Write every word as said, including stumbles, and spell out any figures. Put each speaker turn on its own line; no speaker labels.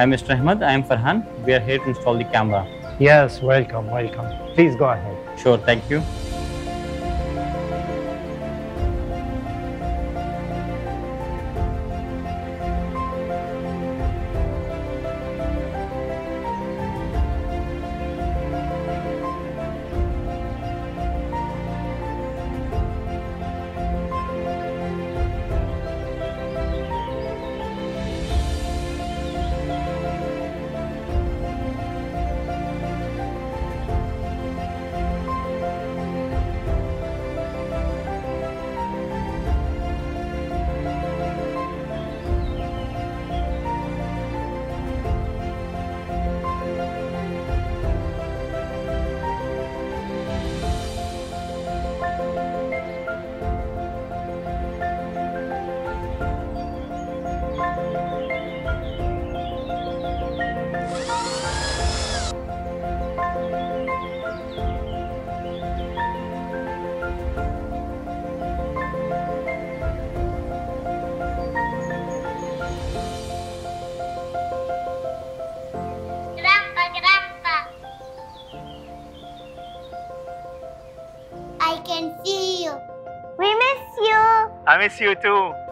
Hi, Mister Ahmed. I am Farhan. We are here to install the camera.
Yes, welcome, welcome. Please go ahead.
Sure, thank you.
I can see you. We miss you.
I miss you too.